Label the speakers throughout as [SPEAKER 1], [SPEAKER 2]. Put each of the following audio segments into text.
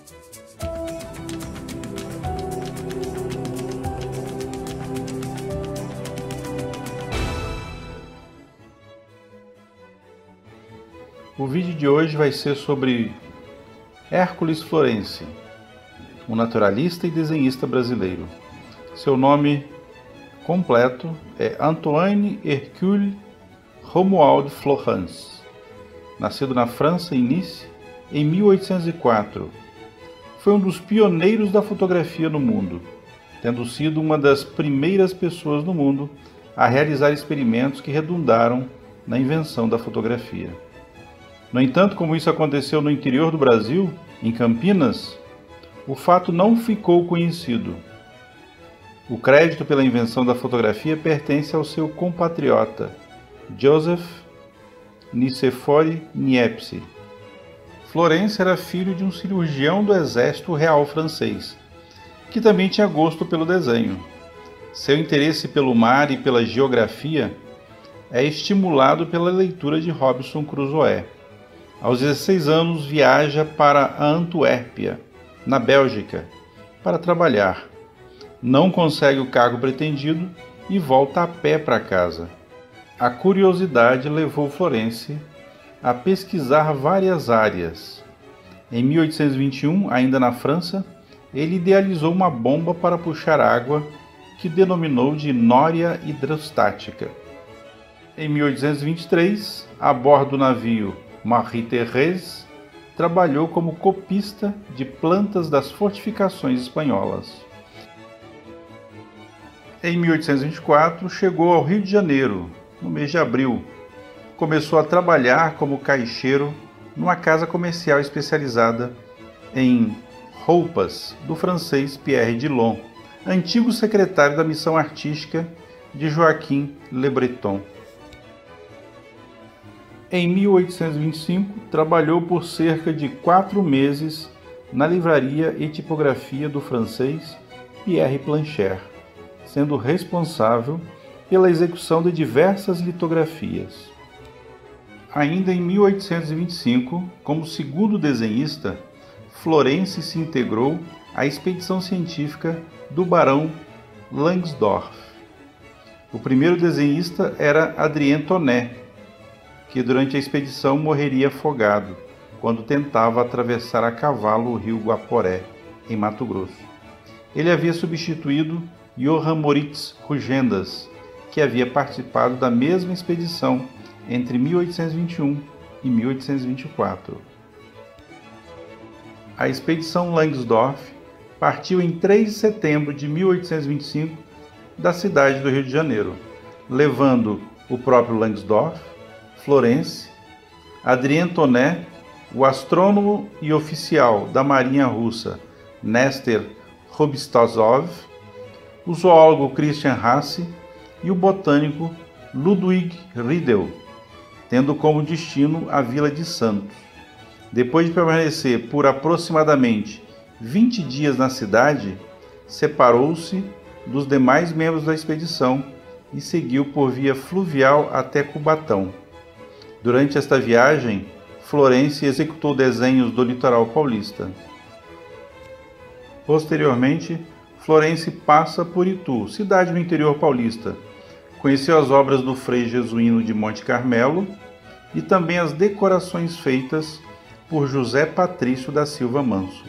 [SPEAKER 1] O vídeo de hoje vai ser sobre Hércules Florence, um naturalista e desenhista brasileiro. Seu nome completo é Antoine Hercule Romuald Florence. Nascido na França, em Nice, em 1804. Foi um dos pioneiros da fotografia no mundo, tendo sido uma das primeiras pessoas no mundo a realizar experimentos que redundaram na invenção da fotografia. No entanto, como isso aconteceu no interior do Brasil, em Campinas, o fato não ficou conhecido. O crédito pela invenção da fotografia pertence ao seu compatriota, Joseph Nicéphore Niepce. Florence era filho de um cirurgião do exército real francês, que também tinha gosto pelo desenho. Seu interesse pelo mar e pela geografia é estimulado pela leitura de Robinson Crusoe. Aos 16 anos, viaja para a Antuérpia, na Bélgica, para trabalhar. Não consegue o cargo pretendido e volta a pé para casa. A curiosidade levou Florence a pesquisar várias áreas. Em 1821, ainda na França, ele idealizou uma bomba para puxar água que denominou de nória hidrostática. Em 1823, a bordo do navio Marie-Thérèse, trabalhou como copista de plantas das fortificações espanholas. Em 1824, chegou ao Rio de Janeiro, no mês de abril. Começou a trabalhar como caixeiro numa casa comercial especializada em roupas do francês Pierre Dillon, antigo secretário da missão artística de Joaquim Le Breton. Em 1825, trabalhou por cerca de 4 meses na livraria e tipografia do francês Pierre Plancher, sendo responsável pela execução de diversas litografias. Ainda em 1825, como segundo desenhista, Florence se integrou à expedição científica do barão Langsdorff. O primeiro desenhista era Adrien Tonnet, que durante a expedição morreria afogado quando tentava atravessar a cavalo o rio Guaporé, em Mato Grosso. Ele havia substituído Johann Moritz Rugendas, que havia participado da mesma expedição entre 1821 e 1824. A expedição Langsdorff partiu em 3 de setembro de 1825 da cidade do Rio de Janeiro, levando o próprio Langsdorff, Florence, Adrien Tonnet, o astrônomo e oficial da Marinha Russa Nestor Rubtsovov, o zoólogo Christian Hasse e o botânico Ludwig Riedel, tendo como destino a Vila de Santos. Depois de permanecer por aproximadamente 20 dias na cidade, separou-se dos demais membros da expedição e seguiu por via fluvial até Cubatão. Durante esta viagem, Florence executou desenhos do litoral paulista. Posteriormente, Florence passa por Itu, cidade no interior paulista. Conheceu as obras do Frei Jesuíno de Monte Carmelo e também as decorações feitas por José Patrício da Silva Manso.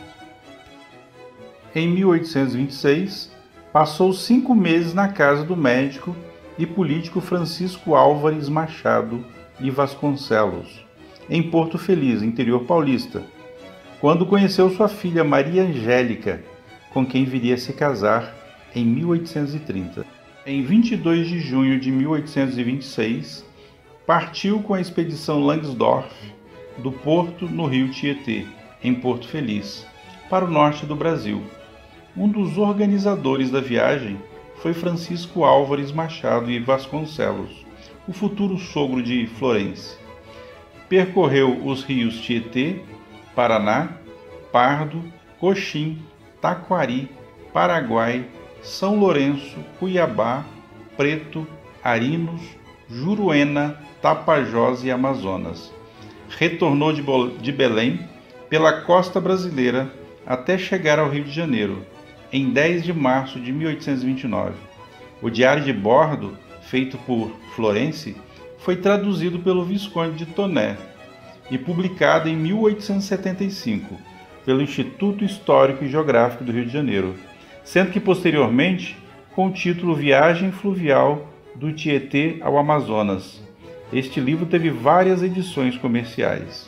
[SPEAKER 1] Em 1826, passou 5 meses na casa do médico e político Francisco Álvares Machado e Vasconcelos, em Porto Feliz, interior paulista, quando conheceu sua filha Maria Angélica, com quem viria a se casar em 1830. Em 22 de junho de 1826, partiu com a expedição Langsdorff do porto no rio Tietê, em Porto Feliz, para o norte do Brasil. Um dos organizadores da viagem foi Francisco Álvares Machado e Vasconcelos, o futuro sogro de Florence. Percorreu os rios Tietê, Paraná, Pardo, Coxim, Taquari, Paraguai, São Lourenço, Cuiabá, Preto, Arinos, Juruena, Tapajós e Amazonas. Retornou de Belém pela costa brasileira até chegar ao Rio de Janeiro, em 10 de março de 1829. O diário de bordo, feito por Florence, foi traduzido pelo Visconde de Toné e publicado em 1875 pelo Instituto Histórico e Geográfico do Rio de Janeiro, sendo que posteriormente com o título Viagem Fluvial do Tietê ao Amazonas. Este livro teve várias edições comerciais.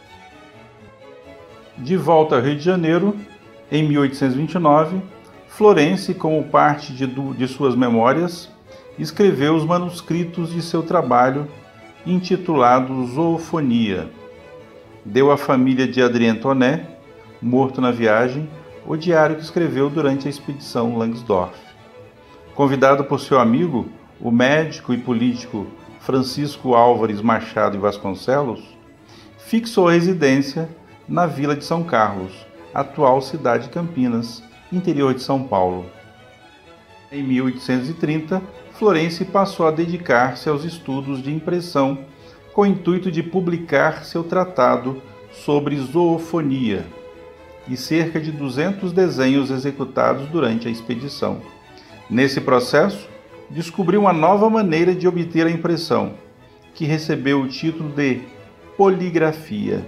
[SPEAKER 1] De volta ao Rio de Janeiro, em 1829, Florence, como parte de suas memórias, escreveu os manuscritos de seu trabalho, intitulado Zoofonia. Deu à família de Adrien Toné, morto na viagem, o diário que escreveu durante a expedição Langsdorff. Convidado por seu amigo, o médico e político Francisco Álvares Machado e Vasconcelos, fixou a residência na vila de São Carlos, atual cidade de Campinas, interior de São Paulo. Em 1830, Florence passou a dedicar-se aos estudos de impressão com o intuito de publicar seu tratado sobre zoofonia e cerca de 200 desenhos executados durante a expedição. Nesse processo, descobriu uma nova maneira de obter a impressão, que recebeu o título de poligrafia.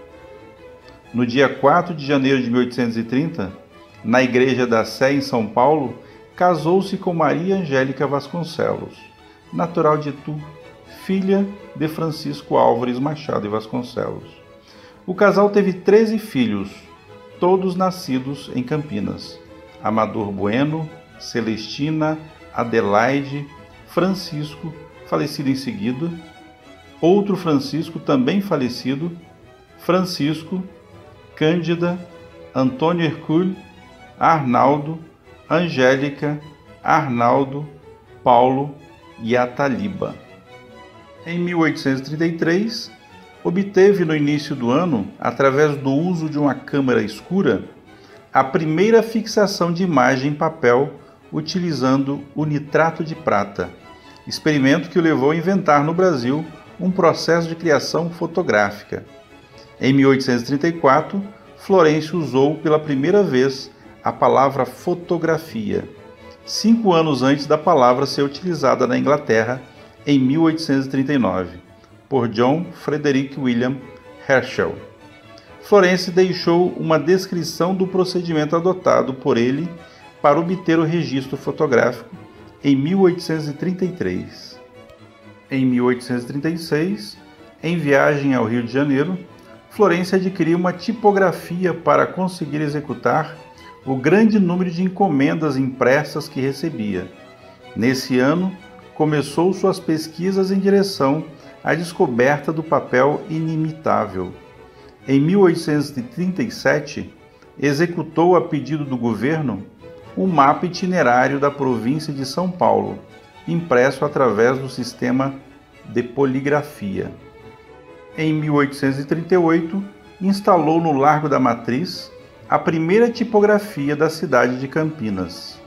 [SPEAKER 1] No dia 4 de janeiro de 1830, na Igreja da Sé, em São Paulo, casou-se com Maria Angélica Vasconcelos, natural de Itu, filha de Francisco Álvares Machado e Vasconcelos. O casal teve 13 filhos, todos nascidos em Campinas: Amador Bueno, Celestina, Adelaide, Francisco, falecido em seguida, outro Francisco, também falecido, Francisco, Cândida, Antônio Hercule, Arnaldo, Angélica, Arnaldo, Paulo e Ataliba. Em 1833, obteve no início do ano, através do uso de uma câmara escura, a primeira fixação de imagem em papel utilizando o nitrato de prata, experimento que o levou a inventar no Brasil um processo de criação fotográfica. Em 1834, Florence usou pela primeira vez a palavra fotografia, 5 anos antes da palavra ser utilizada na Inglaterra em 1839, por John Frederick William Herschel. Florence deixou uma descrição do procedimento adotado por ele para obter o registro fotográfico em 1833. Em 1836, em viagem ao Rio de Janeiro, Florence adquiriu uma tipografia para conseguir executar o grande número de encomendas impressas que recebia. Nesse ano, começou suas pesquisas em direção à descoberta do papel inimitável. Em 1837, executou a pedido do governo um mapa itinerário da província de São Paulo, impresso através do sistema de poligrafia. Em 1838, instalou no Largo da Matriz a primeira tipografia da cidade de Campinas.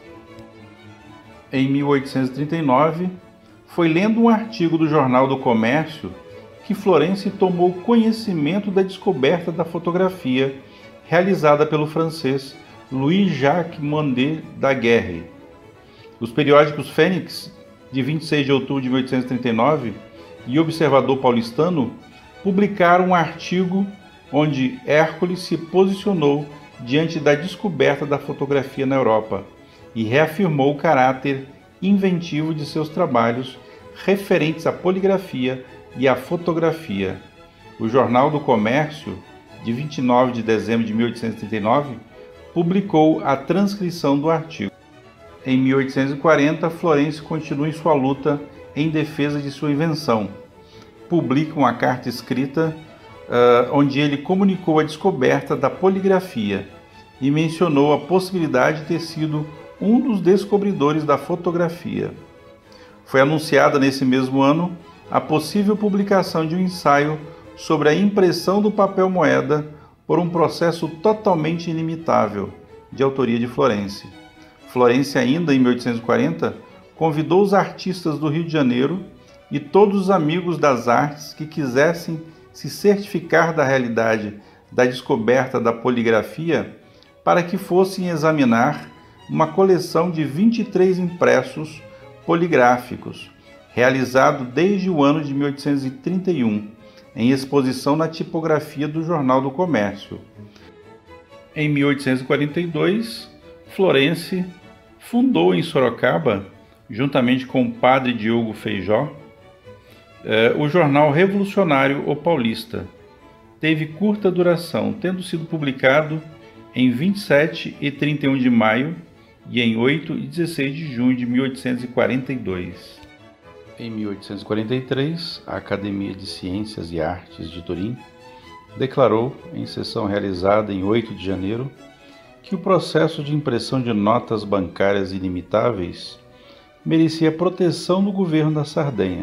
[SPEAKER 1] Em 1839, foi lendo um artigo do Jornal do Comércio que Florence tomou conhecimento da descoberta da fotografia realizada pelo francês Louis-Jacques Mondet Daguerre. Os periódicos Fênix, de 26 de outubro de 1839, e Observador Paulistano publicaram um artigo onde Hércules se posicionou diante da descoberta da fotografia na Europa e reafirmou o caráter inventivo de seus trabalhos referentes à poligrafia e à fotografia. O Jornal do Comércio, de 29 de dezembro de 1839, publicou a transcrição do artigo. Em 1840, Florence continua em sua luta em defesa de sua invenção. Publica uma carta escrita onde ele comunicou a descoberta da poligrafia e mencionou a possibilidade de ter sido um dos descobridores da fotografia. Foi anunciada nesse mesmo ano a possível publicação de um ensaio sobre a impressão do papel moeda por um processo totalmente inimitável, de autoria de Florence. Florence, ainda em 1840, convidou os artistas do Rio de Janeiro e todos os amigos das artes que quisessem se certificar da realidade da descoberta da poligrafia para que fossem examinar uma coleção de 23 impressos poligráficos, realizado desde o ano de 1831, em exposição na tipografia do Jornal do Comércio. Em 1842, Florence fundou em Sorocaba, juntamente com o padre Diogo Feijó, o jornal revolucionário O Paulista. Teve curta duração, tendo sido publicado em 27 e 31 de maio e em 8 e 16 de junho de 1842. Em 1843, a Academia de Ciências e Artes de Turim declarou, em sessão realizada em 8 de janeiro, que o processo de impressão de notas bancárias ilimitáveis merecia proteção do governo da Sardenha.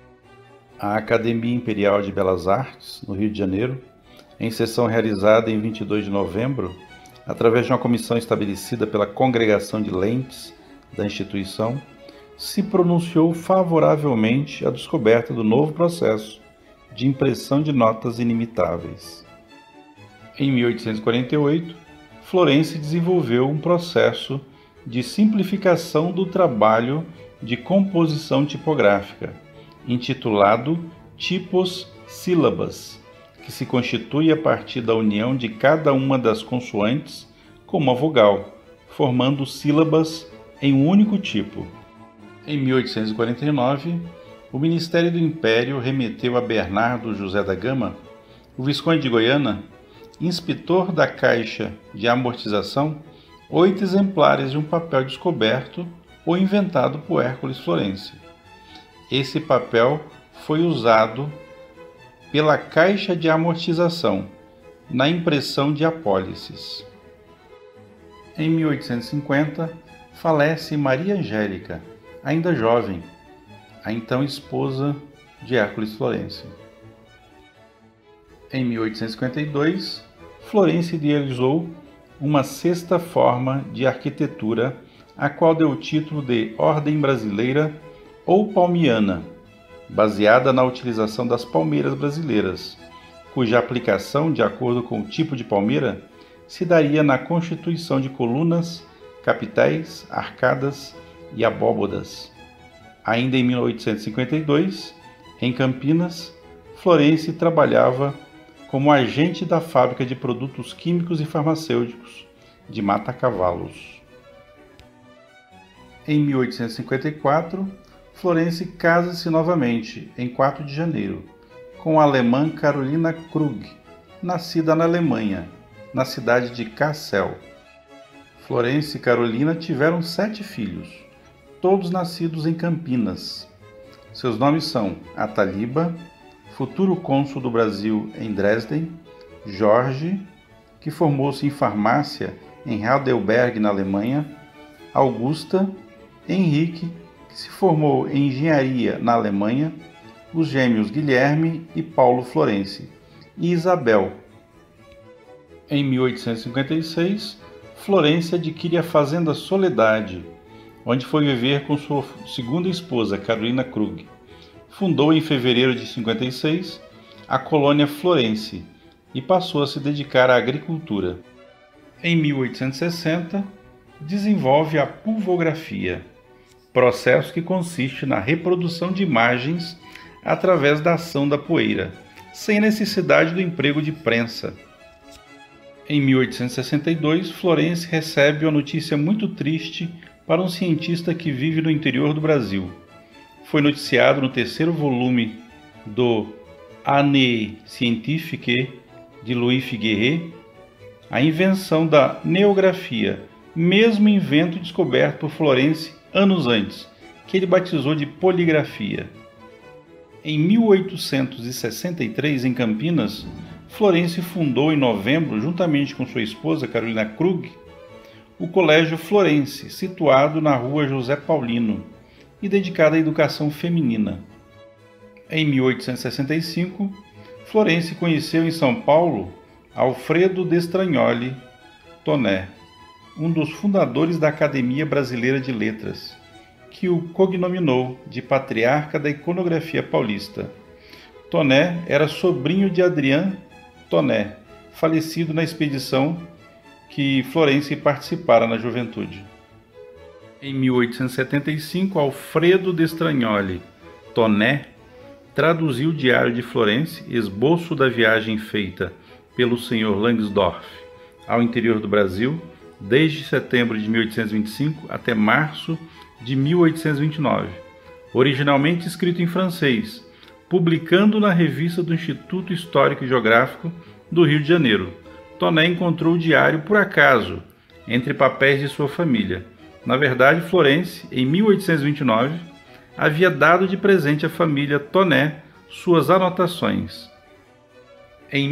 [SPEAKER 1] A Academia Imperial de Belas Artes, no Rio de Janeiro, em sessão realizada em 22 de novembro, através de uma comissão estabelecida pela Congregação de Lentes da instituição, se pronunciou favoravelmente à descoberta do novo processo de impressão de notas inimitáveis. Em 1848, Florence desenvolveu um processo de simplificação do trabalho de composição tipográfica, intitulado Tipos Sílabas, que se constitui a partir da união de cada uma das consoantes com uma vogal, formando sílabas em um único tipo. Em 1849, o Ministério do Império remeteu a Bernardo José da Gama, o Visconde de Goiânia, inspetor da Caixa de Amortização, 8 exemplares de um papel descoberto ou inventado por Hércules Florence. Esse papel foi usado pela Caixa de Amortização na impressão de apólices. Em 1850, falece Maria Angélica, ainda jovem, a então esposa de Hércules Florence. Em 1852, Florence idealizou uma sexta forma de arquitetura, a qual deu o título de Ordem Brasileira ou Palmiana, baseada na utilização das palmeiras brasileiras, cuja aplicação, de acordo com o tipo de palmeira, se daria na constituição de colunas, capitéis, arcadas e abóbodas. Ainda em 1852, em Campinas, Florence trabalhava como agente da fábrica de produtos químicos e farmacêuticos de Mata-Cavalos. Em 1854, Florence casa-se novamente, em 4 de janeiro, com a alemã Carolina Krug, nascida na Alemanha, na cidade de Kassel. Florence e Carolina tiveram 7 filhos, todos nascidos em Campinas. Seus nomes são Ataliba, futuro cônsul do Brasil em Dresden; Jorge, que formou-se em farmácia em Heidelberg, na Alemanha; Augusta; Henrique, que se formou em engenharia na Alemanha; os gêmeos Guilherme e Paulo Florence; e Isabel. Em 1856, Florence adquire a fazenda Soledade, onde foi viver com sua segunda esposa, Carolina Krug. Fundou em fevereiro de 56 a colônia Florence e passou a se dedicar à agricultura. Em 1860, desenvolve a pulvografia, processo que consiste na reprodução de imagens através da ação da poeira, sem necessidade do emprego de prensa. Em 1862, Florence recebe uma notícia muito triste para um cientista que vive no interior do Brasil. Foi noticiado no 3º volume do Année Scientifique de Louis Figuier a invenção da neografia, mesmo invento descoberto por Florence anos antes, que ele batizou de poligrafia. Em 1863, em Campinas, Florence fundou em novembro, juntamente com sua esposa Carolina Krug, o Colégio Florence, situado na rua José Paulino, e dedicado à educação feminina. Em 1865, Florence conheceu em São Paulo Alfredo Destragnoli Toné, um dos fundadores da Academia Brasileira de Letras, que o cognominou de patriarca da iconografia paulista. Toné era sobrinho de Adrien Toné, falecido na expedição que Florence participara na juventude. Em 1875, Alfredo Destragnoli Toné traduziu o Diário de Florence, esboço da viagem feita pelo Sr. Langsdorff ao interior do Brasil, desde setembro de 1825 até março de 1829, originalmente escrito em francês, publicando na revista do Instituto Histórico e Geográfico do Rio de Janeiro. Toné encontrou o diário por acaso, entre papéis de sua família. Na verdade, Florence, em 1829, havia dado de presente à família Toné suas anotações. Em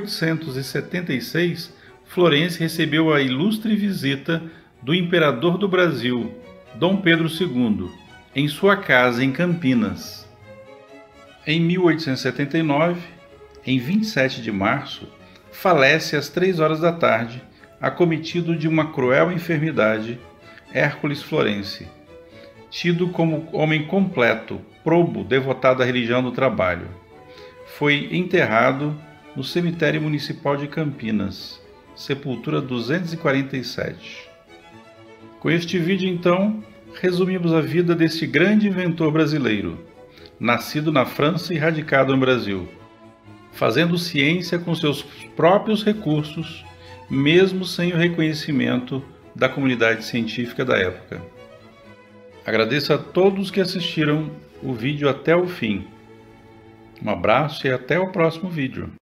[SPEAKER 1] 1876, Florence recebeu a ilustre visita do imperador do Brasil, Dom Pedro II, em sua casa em Campinas. Em 1879, em 27 de março, falece às 3 horas da tarde, acometido de uma cruel enfermidade, Hércules Florence, tido como homem completo, probo, devotado à religião do trabalho. Foi enterrado no cemitério municipal de Campinas, sepultura 247. Com este vídeo, então, resumimos a vida deste grande inventor brasileiro, nascido na França e radicado no Brasil, fazendo ciência com seus próprios recursos, mesmo sem o reconhecimento da comunidade científica da época. Agradeço a todos que assistiram o vídeo até o fim. Um abraço e até o próximo vídeo.